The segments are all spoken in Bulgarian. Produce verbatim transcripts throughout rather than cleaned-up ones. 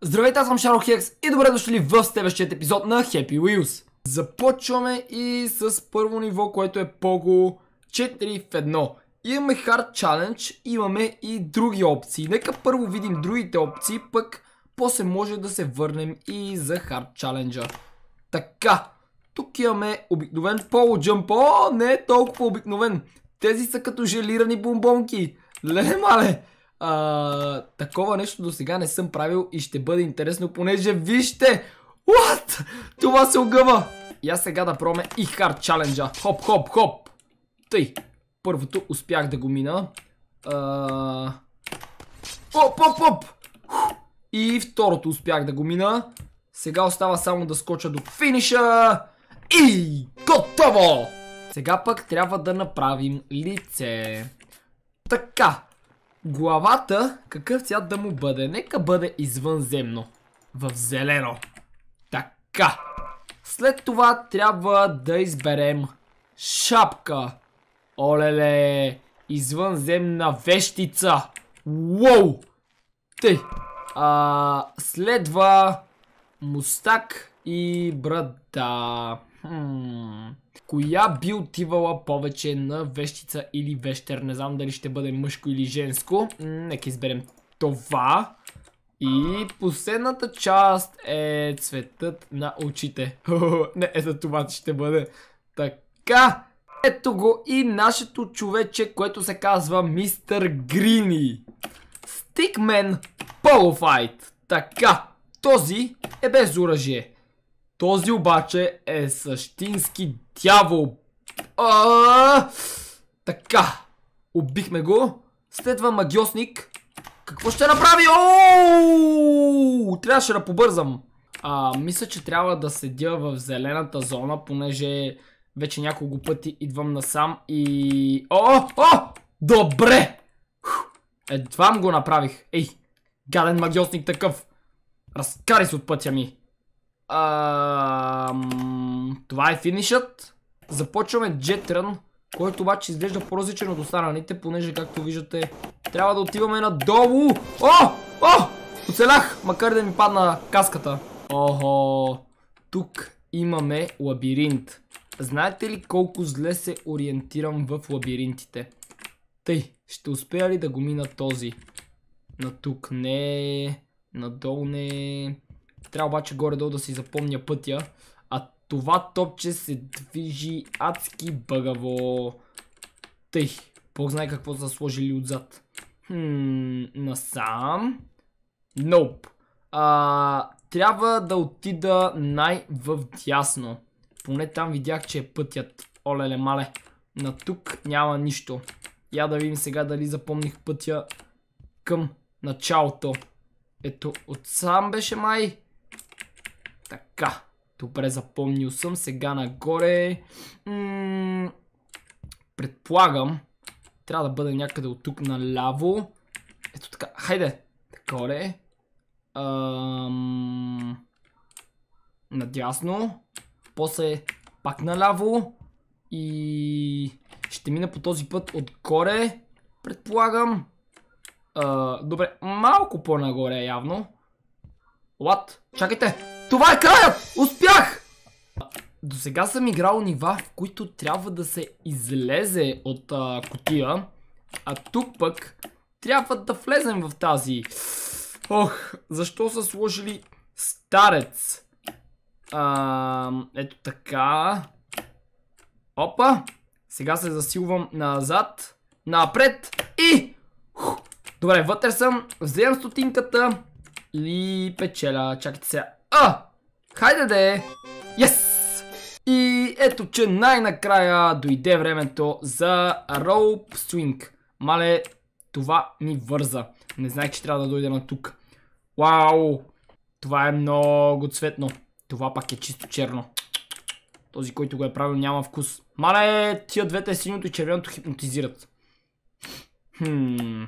Здравейте, аз съм Шарлхекс и добре дошли в следващият епизод на Happy Wheels. Започваме и с първо ниво, което е Pogo четири в едно. Имаме Hard Challenge, имаме и други опции. Нека първо видим другите опции, пък после може да се върнем и за Hard Challenge. Така, тук имаме обикновен Polo Jump. О, не е толкова обикновен. Тези са като желирани бомбонки. Леле мале. А, такова нещо до сега не съм правил и ще бъде интересно, понеже вижте! What? Това се огъва! И аз сега да пробваме и Hard Challenge. Хоп, хоп, хоп! Тъй, първото успях да го мина. А... Оп, оп, оп! И второто успях да го мина. Сега остава само да скоча до финиша. И готово! Сега пък трябва да направим лице. Така. Главата, какъв цвят да му бъде? Нека бъде извънземно. В зелено. Така. След това трябва да изберем шапка. Олеле. Извънземна вещица. Уоу. Тъй. А, следва мустак и брада. Хм. Коя би отивала повече на вещица или вещер? Не знам дали ще бъде мъжко или женско. Нека изберем това. И последната част е цветът на очите. Не, ето това ще бъде. Така. Ето го и нашето човече, което се казва Мистер Грини. Stickman Polo Fight. Така. Този е без оръжие. Този обаче е същински дявол. А, така. Убихме го. Следва магиосник. Какво ще направи? Ооо! Трябваше да побързам. А, мисля, че трябва да седя в зелената зона, понеже вече няколко пъти идвам насам и... О! О! Добре! Едвам го направих. Ей! Гаден магиосник такъв. Разкари се от пътя ми. Ам... Това е финишът. Започваме Jet Run, който обаче изглежда по-различен от останалите, понеже както виждате трябва да отиваме надолу. О! О! Оцелях, макар да ми падна каската. Охо! Тук имаме лабиринт. Знаете ли колко зле се ориентирам в лабиринтите? Тъй, ще успея ли да го мина този? На тук не, надолу не. Трябва обаче горе-долу да си запомня пътя. А това топче се движи адски бъгаво. Тъй, Бог знае какво са сложили отзад. Хм, насам. Nope. А, трябва да отида най-вдясно. Поне там видях, че е пътят. Олеле мале. На тук няма нищо. Я да видим сега дали запомних пътя към началото. Ето, отсам беше май. Така. Добре, запомнил съм. Сега нагоре. М предполагам. Трябва да бъде някъде от тук наляво. Ето така. Хайде. Горе. Ам... Надясно. После пак наляво. И ще мина по този път отгоре. Предполагам. А, добре, малко по-нагоре явно. What? Чакайте! Това е краят! Успях! До сега съм играл нива, в които трябва да се излезе от а, кутия. А тук пък трябва да влезем в тази. Ох, защо са сложили старец? А, ето така. Опа! Сега се засилвам назад. Напред и... Добре, вътре съм. Вземам стотинката. И печеля. Чакайте сега. А! Хайде де! Yes! И ето, че най-накрая дойде времето за Rope Swing. Мале, това ми върза. Не знаех, че трябва да дойде на тук. Вау! Това е много цветно. Това пак е чисто черно. Този, който го е правил, няма вкус. Мале, тия двете, синьото и червеното, хипнотизират. Хм...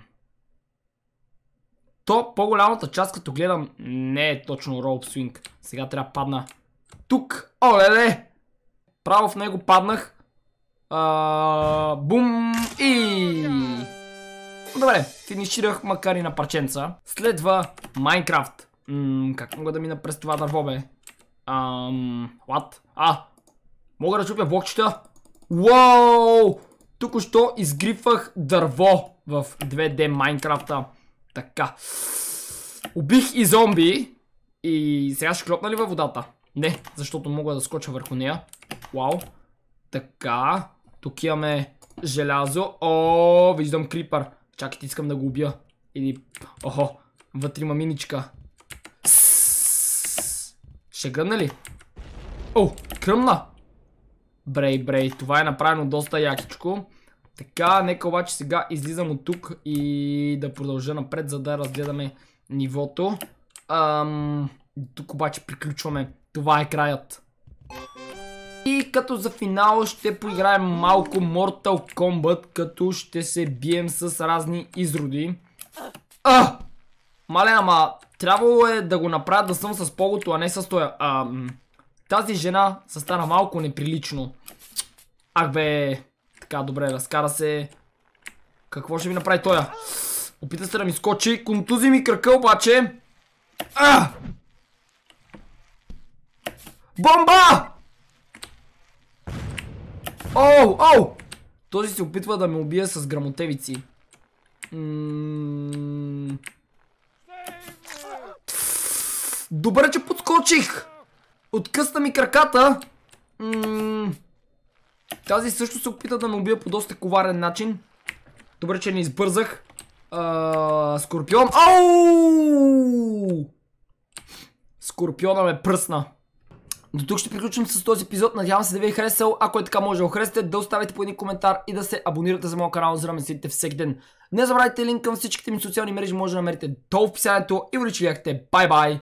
То по-голямата част, като гледам, не е точно Rope Swing. Сега трябва да падна тук. Оле-ле! Право в него паднах. А, бум и... Добре, финиширах макар и на парченца. Следва Майнкрафт. Ммм, как мога да мина през това дърво, бе? Ам... What? А! Мога да чупя блокчета? Уау! Току-що изгрифах дърво в две Д Майнкрафта. Така. Убих и зомби. И сега ще клопна ли във водата? Не, защото мога да скоча върху нея. Вау. Така. Тук имаме желязо. О, виждам крипър. Чакайте, искам да го убия. Или... Охо, вътре има миничка. Ще гръмне ли? О, кръмна! Брей, брей, това е направено доста якичко. Така, нека обаче сега излизам от тук и да продължа напред, за да разгледаме нивото. Ам... Тук обаче приключваме. Това е краят. И като за финал ще поиграем малко Mortal Kombat, като ще се бием с разни изроди. А! Мале, ама трябвало е да го направя да съм с погото, а не с тоя. А, тази жена се стана малко неприлично. Ах бе, така добре, разкара се. Какво ще ми направи тоя? Опита се да ми скочи, контузи ми кръка обаче. А! Бомба! Оу, оу! Този се опитва да ме убие с грамотевици. М... Добре, че подскочих! Откъсна ми краката. М... Тази също се опита да ме убие по доста коварен начин. Добре, че не избързах. А... Скорпион. Ау! Скорпиона ме пръсна. До тук ще приключим с този епизод. Надявам се да ви е харесал. Ако е така, може да го харесате, да оставите по един коментар и да се абонирате за моят канал, за да ме следите всеки ден. Не забравяйте, линк към всичките ми социални мрежи може да намерите долу в описанието и увеличи лайките. Бай бай!